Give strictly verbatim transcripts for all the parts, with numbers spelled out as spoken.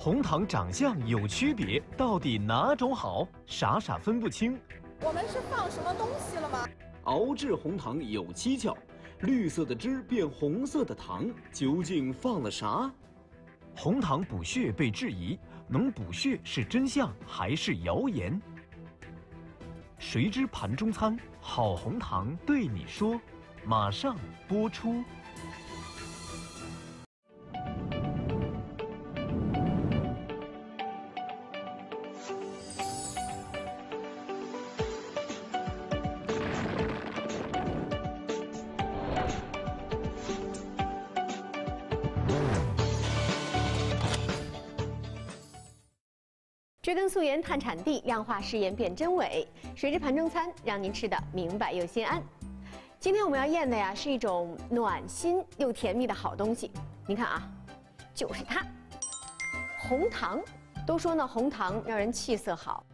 红糖长相有区别，到底哪种好？傻傻分不清。 我们是放什么东西了吗？ 熬制红糖有蹊跷，绿色的汁变红色的糖，究竟放了啥？ 红糖补血被质疑，能补血是真相还是谣言？谁知盘中餐，好红糖对你说，马上播出。 追根溯源探产地，量化试验辨真伪。谁知盘中餐，让您吃得明白又心安。今天我们要验的呀，是一种暖心又甜蜜的好东西。您看啊，就是它，红糖。都说呢，红糖让人气色好。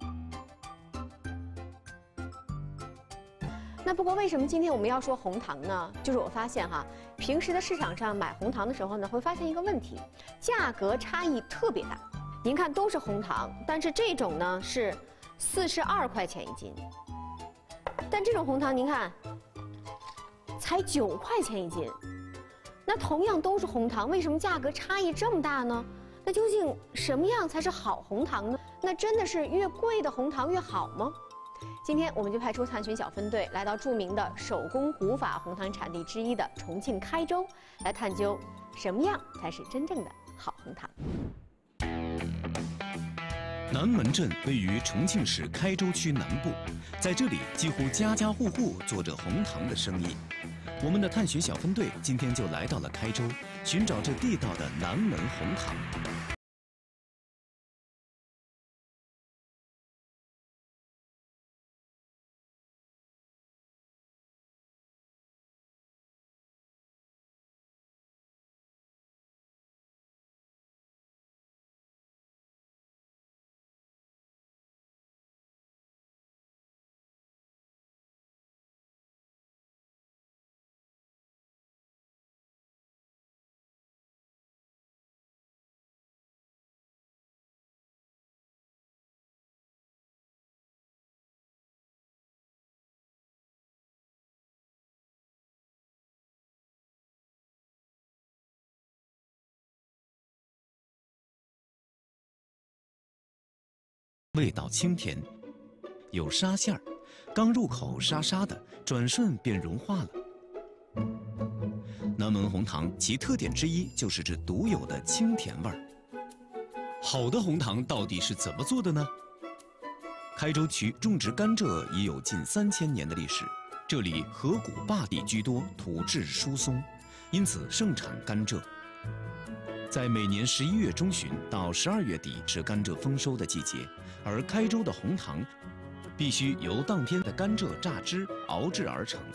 那不过为什么今天我们要说红糖呢？就是我发现哈，平时的市场上买红糖的时候呢，会发现一个问题，价格差异特别大。您看都是红糖，但是这种呢是四十二块钱一斤，但这种红糖您看才九块钱一斤。那同样都是红糖，为什么价格差异这么大呢？那究竟什么样才是好红糖呢？那真的是越贵的红糖越好吗？今天我们就派出探寻小分队来到著名的手工古法红糖产地之一的重庆开州，来探究什么样才是真正的好红糖。 南门镇位于重庆市开州区南部，在这里几乎家家户户做着红糖的生意。我们的探寻小分队今天就来到了开州，寻找这地道的南门红糖。味道清甜，有沙馅儿，刚入口沙沙的，转瞬便融化了。南门红糖其特点之一就是这独有的清甜味儿。好的红糖到底是怎么做的呢？开州区种植甘蔗已有近三千年的历史，这里河谷坝地居多，土质疏松，因此盛产甘蔗。在每年十一月中旬到十二月底是甘蔗丰收的季节，而开州的红糖必须由当天的甘蔗榨汁熬制而成。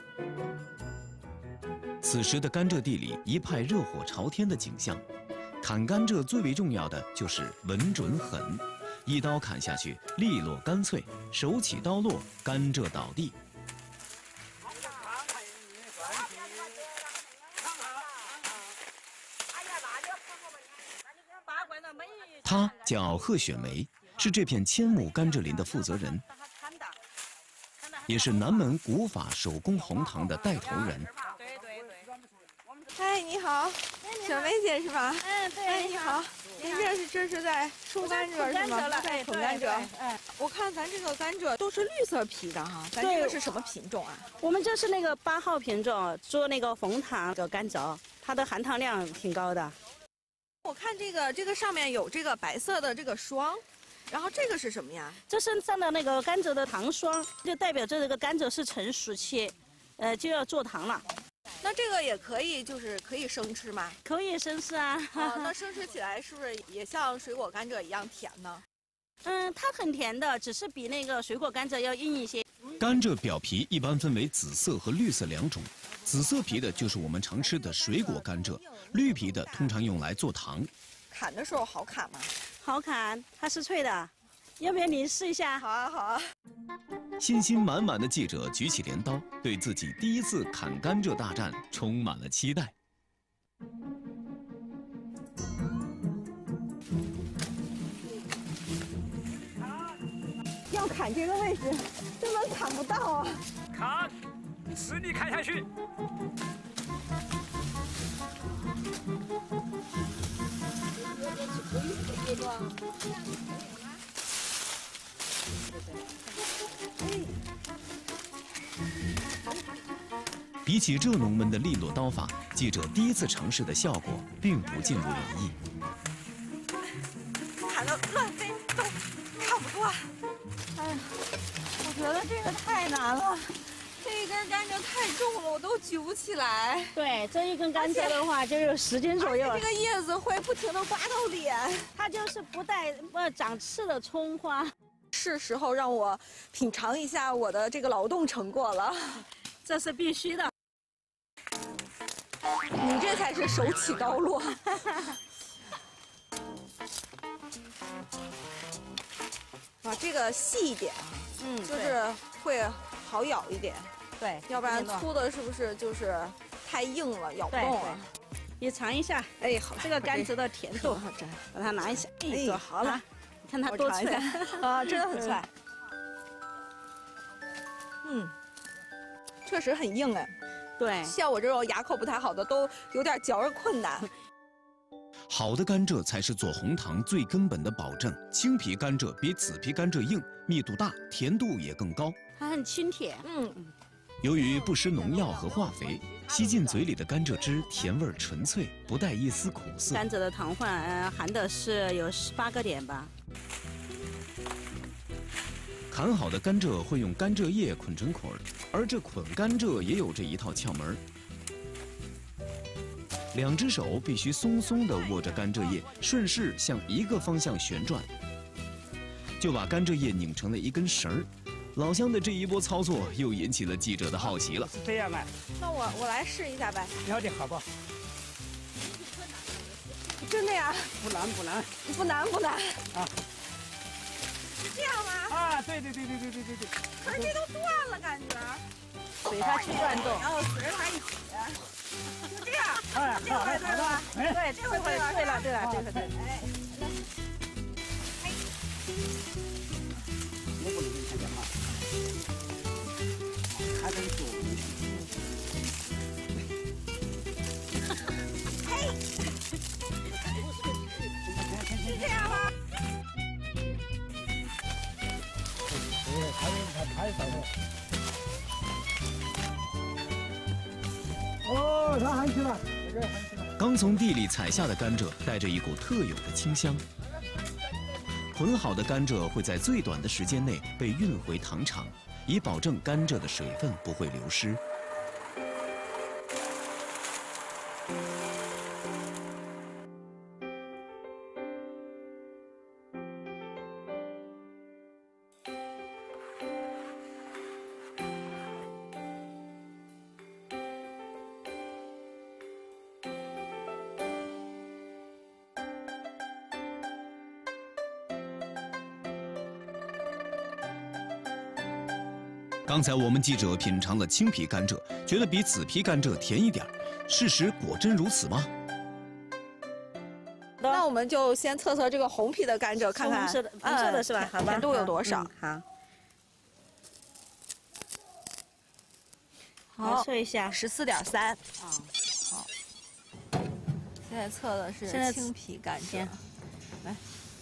此时的甘蔗地里一派热火朝天的景象，砍甘蔗最为重要的就是稳准狠，一刀砍下去利落干脆，手起刀落，甘蔗倒地。他叫贺雪梅，是这片千亩甘蔗林的负责人，也是南门古法手工红糖的带头人。 对对对。嗨，你好，小梅姐是吧？ 嗯，对。 哎，你好，您这是这是在收甘蔗是吗？在捆甘蔗。嗯，我看咱这个甘蔗都是绿色皮的哈，咱这个是什么品种啊？ 我们这是那个八号品种，做那个红糖的甘蔗，它的含糖量挺高的。 我看这个这个上面有这个白色的这个霜，然后这个是什么呀？ 这身上的那个甘蔗的糖霜，就代表这个甘蔗是成熟期，呃，就要做糖了。 那这个也可以，就是可以生吃吗？ 可以生吃啊。 哦，那生吃起来是不是也像水果甘蔗一样甜呢？ 嗯，它很甜的，只是比那个水果甘蔗要硬一些。 甘蔗表皮一般分为紫色和绿色两种，紫色皮的就是我们常吃的水果甘蔗，绿皮的通常用来做糖。 砍的时候好砍吗？ 好砍，它是脆的，要不要你试一下？ 好啊，好啊。 信心满满的记者举起镰刀，对自己第一次砍甘蔗大战充满了期待。 要砍这个位置，根本砍不到啊！ 砍，使力砍下去。 比起蔗农们的利落刀法，记者第一次尝试的效果并不尽如人意。 砍得乱飞都砍不断。哎呀，我觉得这个太难了，这一根甘蔗太重了，我都举不起来。 对，这一根甘蔗的话就有十斤左右。 这个叶子会不停地刮到脸。 它就是不带不长刺的葱花。 是时候让我品尝一下我的这个劳动成果了。 这是必须的。 你这才是手起刀落。把这个细一点，嗯，就是会好咬一点。 对， 要不然粗的是不是就是太硬了，咬不动了？ 你尝一下， 哎，好， 这个甘蔗的甜度，把它拿一下，哎，做好了，你看它多脆啊，真的很脆。嗯，确实很硬哎。 对， 像我这种牙口不太好的，都有点嚼着困难。 好的甘蔗才是做红糖最根本的保证。青皮甘蔗比紫皮甘蔗硬，密度大，甜度也更高。 它很清甜。嗯。 由于不施农药和化肥，吸进嘴里的甘蔗汁甜味纯粹，不带一丝苦涩。 甘蔗的糖分呃含的是有十八个点吧。 砍好的甘蔗会用甘蔗叶捆成捆儿，而这捆甘蔗也有这一套窍门。两只手必须松松地握着甘蔗叶，顺势向一个方向旋转，就把甘蔗叶拧成了一根绳儿。老乡的这一波操作又引起了记者的好奇了。 是这样啊？ 那我我来试一下呗。 了解好不好？ 真的呀？ 不难不难。 不难不难。啊。是这样吗？ 啊，对对对对对对对对。 可是这都断了，感觉。 随它去转动， 然后随着它一起。就这样。 哎， 这回对吧？ 对，这回对了，对了，对了，这回对。哎。 我不能给你看见啊。还得做。 嘿。是这样吗？ 哦，它含起了，这个含起了。 刚从地里采下的甘蔗带着一股特有的清香。捆好的甘蔗会在最短的时间内被运回糖厂，以保证甘蔗的水分不会流失。刚才我们记者品尝了青皮甘蔗，觉得比紫皮甘蔗甜一点。事实果真如此吗？ 那我们就先测测这个红皮的甘蔗，看看红色的，红色的是吧？好吧， 甜度有多少？ 好， 好， 测一下， 十四点三。啊，好。现在测的是青皮甘蔗，来。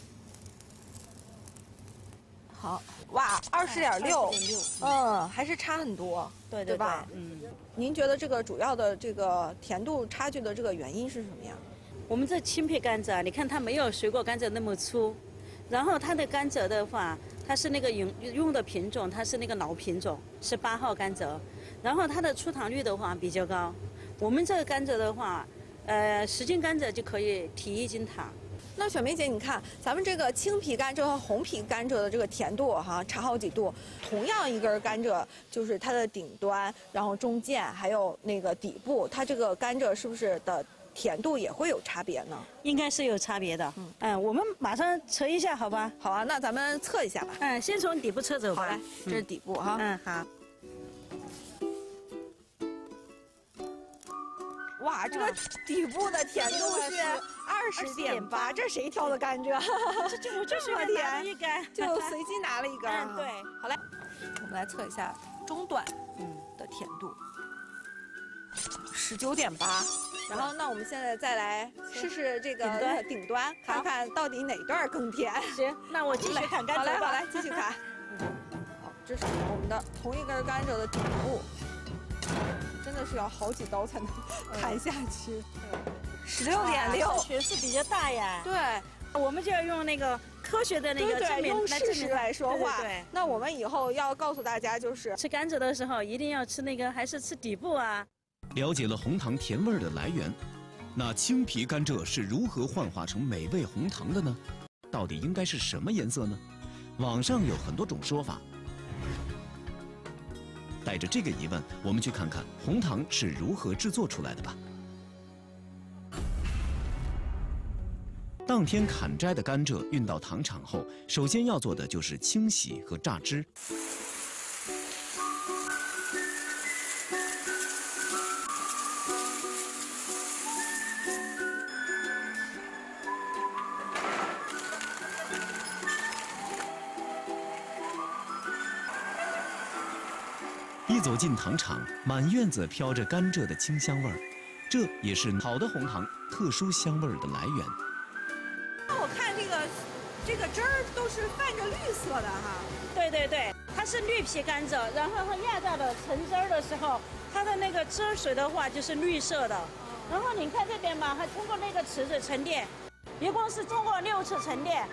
好，哇，二十点六，嗯，还是差很多， 对对吧？ 嗯， 您觉得这个主要的这个甜度差距的这个原因是什么呀？ 我们这青皮甘蔗，你看它没有水果甘蔗那么粗，然后它的甘蔗的话，它是那个用用的品种，它是那个老品种，是八号甘蔗，然后它的出糖率的话比较高。我们这个甘蔗的话，呃，十斤甘蔗就可以提一斤糖。 那雪梅姐，你看咱们这个青皮甘蔗和红皮甘蔗的这个甜度哈，差好几度。同样一根甘蔗，就是它的顶端，然后中间还有那个底部，它这个甘蔗是不是的甜度也会有差别呢？ 应该是有差别的。嗯，嗯，我们马上测一下，好吧？ 好啊，那咱们测一下吧。 嗯，先从底部测走吧。 好嘞，这是底部哈。 嗯，好。 哇，这个底部的甜度是二二十点八，这谁挑的甘蔗？ 这就我就是这么拿了甜一根， 就随机拿了一根啊。 嗯，对。 好嘞，我们来测一下中段嗯的甜度，十九点八。然后，那我们现在再来试试这个顶端顶端，看看到底哪段更甜。 行，那我继续砍甘蔗吧。 好嘞，好嘞，继续砍。好，这是我们的同一根甘蔗的底部，真的是要好几刀才能砍下去。十六点六， 学是比较大呀。 对。 我们就要用那个科学的那个对对，用事实来说话。 对对。 那我们以后要告诉大家，就是吃甘蔗的时候一定要吃那个，还是吃底部啊。 了解了红糖甜味儿的来源，那青皮甘蔗是如何幻化成美味红糖的呢？到底应该是什么颜色呢？网上有很多种说法。带着这个疑问，我们去看看红糖是如何制作出来的吧。当天砍摘的甘蔗运到糖厂后，首先要做的就是清洗和榨汁。一走进糖厂，满院子飘着甘蔗的清香味儿，这也是好的红糖特殊香味儿的来源。 那我看这个这个汁儿都是泛着绿色的哈。 对对对，它是绿皮甘蔗，然后它压榨的成汁儿的时候，它的那个汁水的话就是绿色的。然后你看这边嘛，还通过那个池子沉淀，一共是通过六次沉淀。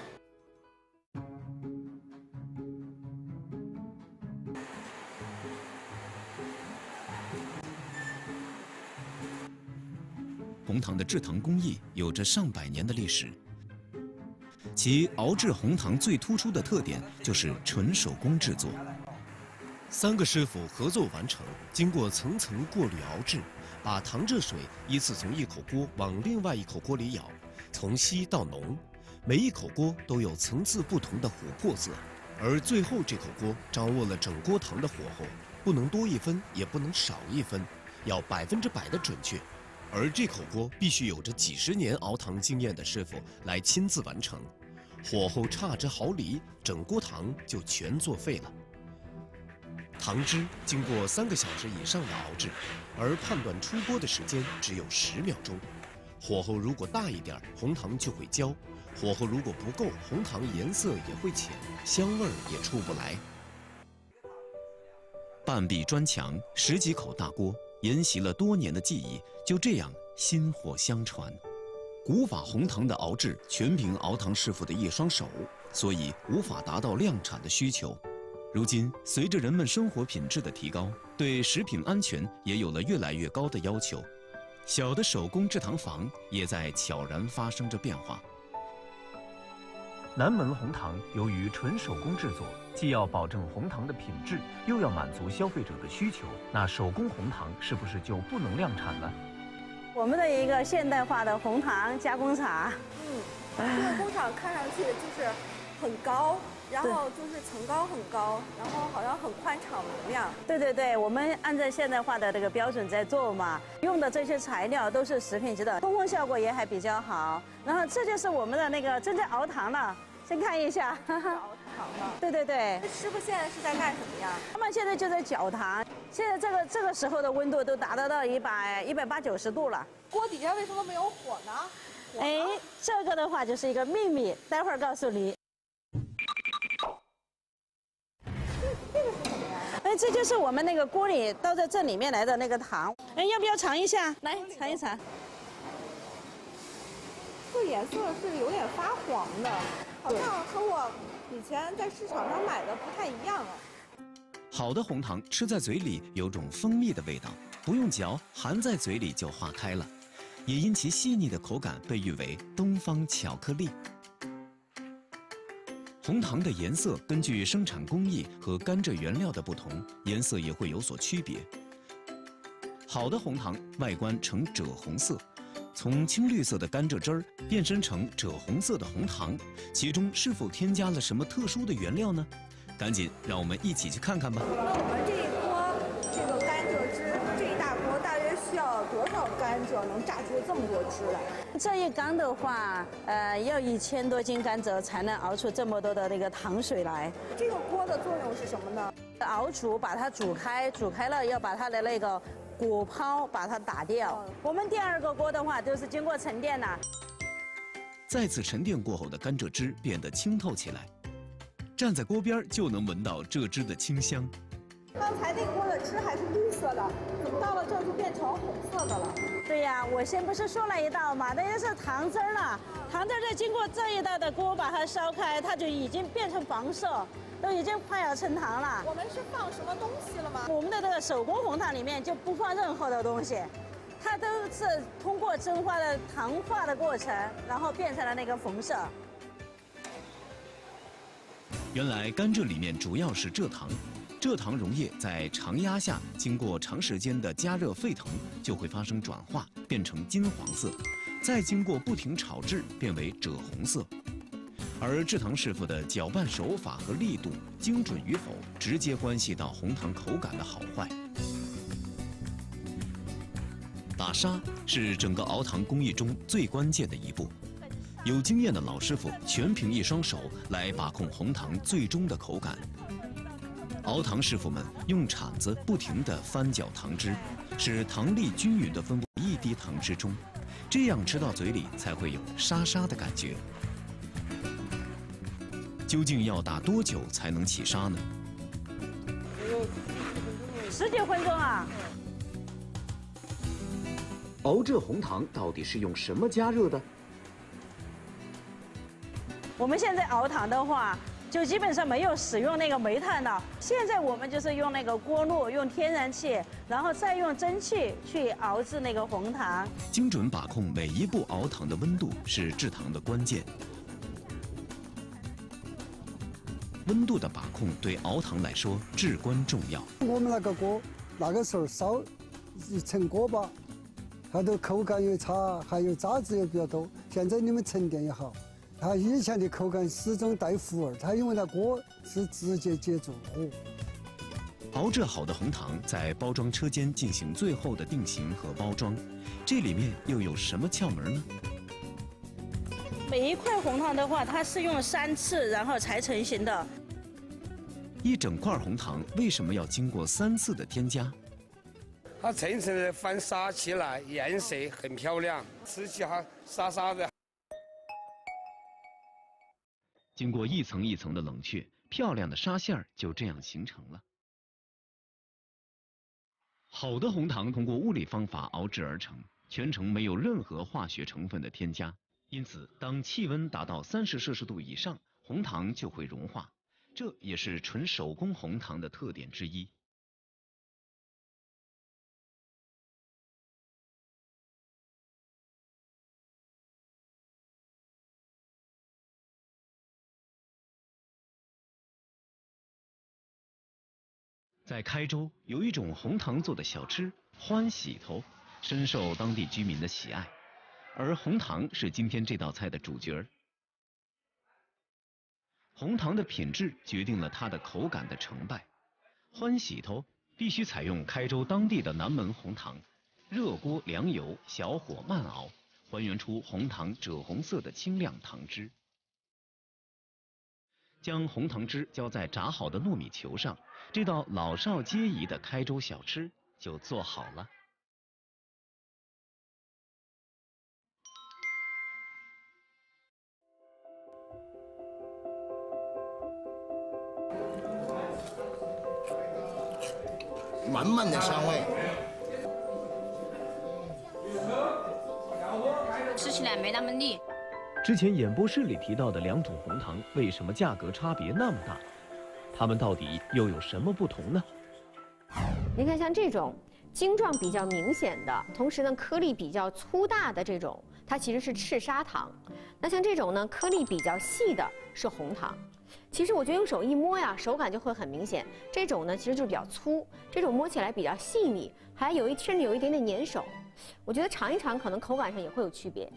红糖的制糖工艺有着上百年的历史，其熬制红糖最突出的特点就是纯手工制作。 三个师傅合作完成，经过层层过滤熬制，把糖蔗水依次从一口锅往另外一口锅里舀，从稀到浓，每一口锅都有层次不同的琥珀色，而最后这口锅掌握了整锅糖的火候，不能多一分，也不能少一分，要百分之百的准确。而这口锅必须有着几十年熬糖经验的师傅来亲自完成，火候差之毫厘，整锅糖就全作废了。糖汁经过三个小时以上的熬制，而判断出锅的时间只有十秒钟。火候如果大一点，红糖就会焦；火候如果不够，红糖颜色也会浅，香味儿也出不来。 半壁砖墙，十几口大锅，沿袭了多年的技艺，就这样薪火相传。古法红糖的熬制全凭熬糖师傅的一双手，所以无法达到量产的需求。如今，随着人们生活品质的提高，对食品安全也有了越来越高的要求，小的手工制糖坊也在悄然发生着变化。 南门红糖由于纯手工制作，既要保证红糖的品质，又要满足消费者的需求，那手工红糖是不是就不能量产了？ 我们的一个现代化的红糖加工厂， 嗯，这个工厂看上去就是很高，然后就是层高很高，然后好像很宽敞明亮。 对对对，我们按照现代化的这个标准在做嘛，用的这些材料都是食品级的，通风效果也还比较好。然后这就是我们的那个正在熬糖了，先看一下。 熬糖了。 对对对。 师傅现在是在干什么呀？ 他们现在就在搅糖，现在这个这个时候的温度都达到到一百一百八九十度了。 锅底下为什么没有火呢？火呢哎，这个的话就是一个秘密，待会儿告诉你。哎，这就是我们那个锅里倒在这里面来的那个糖。哎，要不要尝一下？来尝一尝。 这颜色是有点发黄的，好像和我以前在市场上买的不太一样啊。 好的红糖吃在嘴里有种蜂蜜的味道，不用嚼，含在嘴里就化开了，也因其细腻的口感被誉为东方巧克力。红糖的颜色根据生产工艺和甘蔗原料的不同，颜色也会有所区别。好的红糖外观呈赭红色，从青绿色的甘蔗汁儿变身成赭红色的红糖，其中是否添加了什么特殊的原料呢？赶紧让我们一起去看看吧。 那我们这一锅这个甘蔗汁，这一大锅大约需要多少甘蔗能榨出这么多汁来？ 这一缸的话，呃，要一千多斤甘蔗才能熬出这么多的那个糖水来。 这个锅的作用是什么呢？ 熬煮把它煮开，煮开了要把它的那个果泡把它打掉。我们第二个锅的话，都是经过沉淀的。 再次沉淀过后的甘蔗汁变得清透起来，站在锅边就能闻到蔗汁的清香。 刚才那锅的汁还是绿色的，怎么到了这儿就变成红色的了？ 对呀，我先不是说了一道嘛，那就是糖汁儿了。糖汁儿再经过这一道的锅把它烧开，它就已经变成黄色，都已经快要成糖了。 我们是放什么东西了吗？ 我们的这个手工红糖里面就不放任何的东西，它都是通过蒸发的糖化的过程，然后变成了那个红色。 原来甘蔗里面主要是蔗糖，蔗糖溶液在常压下，经过长时间的加热沸腾，就会发生转化，变成金黄色，再经过不停炒制，变为赭红色。而制糖师傅的搅拌手法和力度精准与否，直接关系到红糖口感的好坏。打沙是整个熬糖工艺中最关键的一步，有经验的老师傅全凭一双手来把控红糖最终的口感。熬糖师傅们用铲子不停地翻搅糖汁，使糖粒均匀地分布一滴糖汁中，这样吃到嘴里才会有沙沙的感觉。究竟要打多久才能起沙呢？ 十几分钟啊！ 熬制红糖到底是用什么加热的？ 我们现在熬糖的话，就基本上没有使用那个煤炭的。现在我们就是用那个锅炉，用天然气，然后再用蒸汽去熬制那个红糖。 精准把控每一步熬糖的温度是制糖的关键。温度的把控对熬糖来说至关重要。 我们那个锅，那个时候烧一层锅巴，它的口感也差，还有渣子也比较多。现在你们沉淀也好，它以前的口感始终带糊味，它因为它锅是直接接住火。 熬制好的红糖在包装车间进行最后的定型和包装，这里面又有什么窍门呢？ 每一块红糖的话，它是用三次然后才成型的。 一整块红糖为什么要经过三次的添加？ 它层层的翻沙起来，颜色很漂亮，吃起哈沙沙的。 经过一层一层的冷却，漂亮的沙馅儿就这样形成了。好的红糖通过物理方法熬制而成，全程没有任何化学成分的添加，因此当气温达到三十摄氏度以上，红糖就会融化。这也是纯手工红糖的特点之一。在开州有一种红糖做的小吃欢喜头，深受当地居民的喜爱，而红糖是今天这道菜的主角。红糖的品质决定了它的口感的成败。欢喜头必须采用开州当地的南门红糖，热锅凉油，小火慢熬，还原出红糖赭红色的清亮糖汁。将红糖汁浇在炸好的糯米球上，这道老少皆宜的开州小吃就做好了。 满满的香味， 吃起来没那么腻。 之前演播室里提到的两种红糖，为什么价格差别那么大？它们到底又有什么不同呢？ 您看，像这种晶状比较明显的，同时呢颗粒比较粗大的这种，它其实是赤砂糖。那像这种呢颗粒比较细的是红糖。其实我觉得用手一摸呀，手感就会很明显。这种呢其实就是比较粗，这种摸起来比较细腻，还有一甚至有一点点粘手。我觉得尝一尝，可能口感上也会有区别。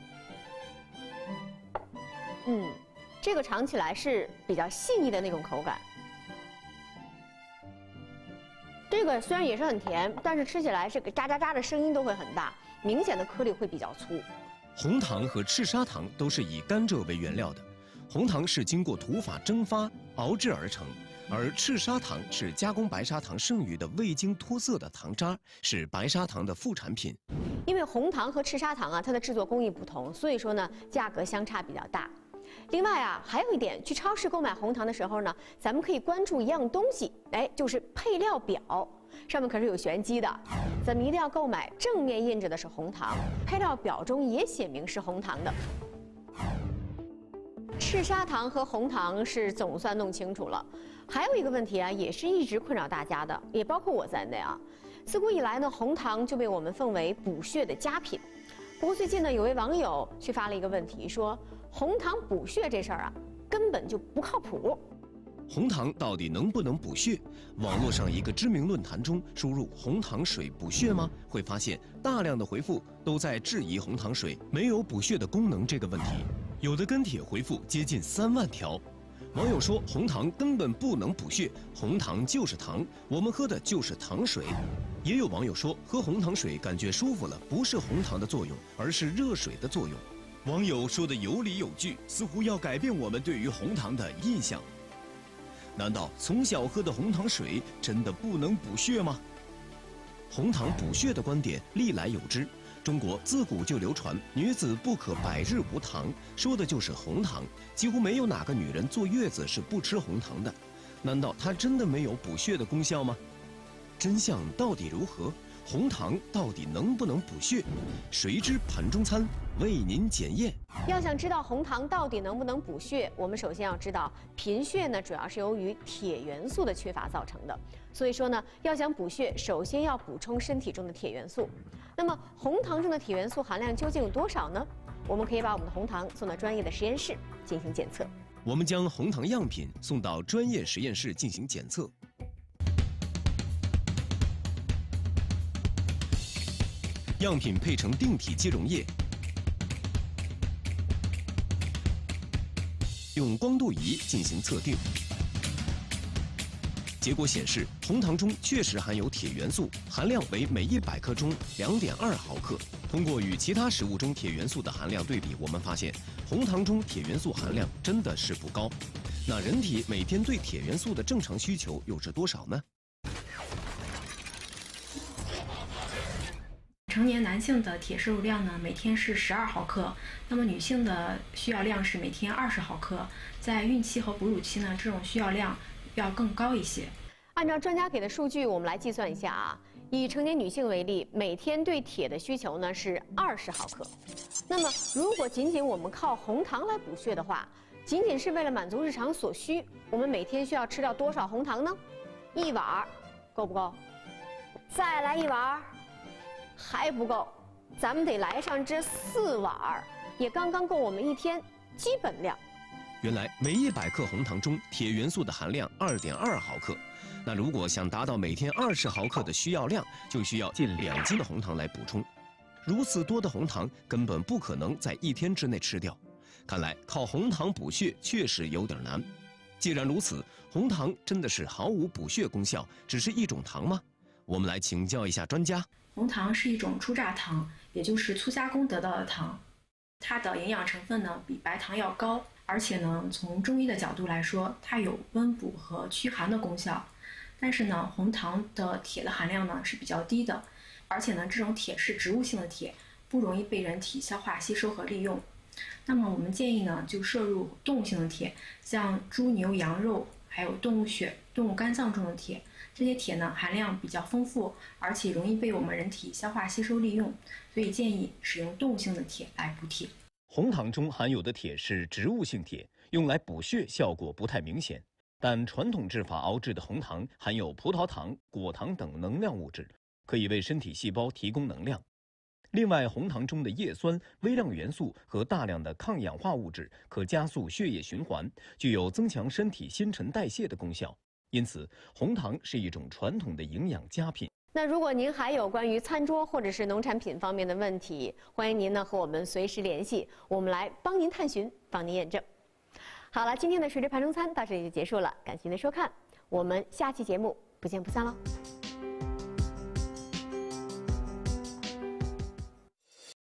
嗯，这个尝起来是比较细腻的那种口感。这这个虽然也是很甜，但是吃起来这个喳喳喳的声音都会很大，明显的颗粒会比较粗。 红糖和赤砂糖都是以甘蔗为原料的，红糖是经过土法蒸发熬制而成，而赤砂糖是加工白砂糖剩余的未经脱色的糖渣，是白砂糖的副产品。 因为红糖和赤砂糖啊，它的制作工艺不同，所以说呢，价格相差比较大。另外啊，还有一点，去超市购买红糖的时候呢，咱们可以关注一样东西，哎，就是配料表，上面可是有玄机的。咱们一定要购买正面印着的是红糖，配料表中也写明是红糖的。赤砂糖和红糖是总算弄清楚了，还有一个问题啊，也是一直困扰大家的，也包括我在内啊。自古以来呢，红糖就被我们奉为补血的佳品。不过最近呢，有位网友却发了一个问题，说红糖补血这事儿啊，根本就不靠谱。 红糖到底能不能补血？网络上一个知名论坛中输入“红糖水补血吗”，会发现大量的回复都在质疑红糖水没有补血的功能这个问题。有的跟帖回复接近三万条。网友说红糖根本不能补血，红糖就是糖，我们喝的就是糖水。也有网友说喝红糖水感觉舒服了，不是红糖的作用，而是热水的作用。网友说的有理有据，似乎要改变我们对于红糖的印象。难道从小喝的红糖水真的不能补血吗？红糖补血的观点历来有之，中国自古就流传女子不可百日无糖，说的就是红糖，几乎没有哪个女人坐月子是不吃红糖的。难道它真的没有补血的功效吗？真相到底如何？红糖到底能不能补血？谁知盘中餐为您检验。 要想知道红糖到底能不能补血，我们首先要知道贫血呢，主要是由于铁元素的缺乏造成的。所以说呢，要想补血，首先要补充身体中的铁元素。那么红糖中的铁元素含量究竟有多少呢？我们可以把我们的红糖送到专业的实验室进行检测。 我们将红糖样品送到专业实验室进行检测。样品配成定体肌溶液，用光度仪进行测定。结果显示，红糖中确实含有铁元素，含量为每一百克中 两点二毫克。通过与其他食物中铁元素的含量对比，我们发现红糖中铁元素含量真的是不高。那人体每天对铁元素的正常需求又是多少呢？ 成年男性的铁摄入量呢，每天是十二毫克，那么女性的需要量是每天二十毫克。在孕期和哺乳期呢，这种需要量要更高一些。 按照专家给的数据，我们来计算一下啊。以成年女性为例，每天对铁的需求呢是二十毫克。那么，如果仅仅我们靠红糖来补血的话，仅仅是为了满足日常所需，我们每天需要吃掉多少红糖呢？一碗，够不够？再来一碗。还不够，咱们得来上这四碗，也刚刚够我们一天基本量。 原来每一百克红糖中铁元素的含量 二点二毫克，那如果想达到每天二十毫克的需要量，就需要近两斤的红糖来补充。如此多的红糖根本不可能在一天之内吃掉，看来靠红糖补血确实有点难。既然如此，红糖真的是毫无补血功效，只是一种糖吗？我们来请教一下专家。 红糖是一种初榨糖，也就是粗加工得到的糖，它的营养成分呢比白糖要高，而且呢从中医的角度来说，它有温补和驱寒的功效。但是呢，红糖的铁的含量呢是比较低的，而且呢这种铁是植物性的铁，不容易被人体消化吸收和利用。那么我们建议呢就摄入动物性的铁，像猪牛羊肉，还有动物血、动物肝脏中的铁。这些铁呢含量比较丰富，而且容易被我们人体消化吸收利用，所以建议使用动物性的铁来补铁。 红糖中含有的铁是植物性铁，用来补血效果不太明显。但传统制法熬制的红糖含有葡萄糖、果糖等能量物质，可以为身体细胞提供能量。另外，红糖中的叶酸、微量元素和大量的抗氧化物质，可加速血液循环，具有增强身体新陈代谢的功效。因此，红糖是一种传统的营养佳品。 那如果您还有关于餐桌或者是农产品方面的问题，欢迎您呢和我们随时联系，我们来帮您探寻，帮您验证。好了，今天的水质盘中餐到这里就结束了，感谢您的收看，我们下期节目不见不散喽。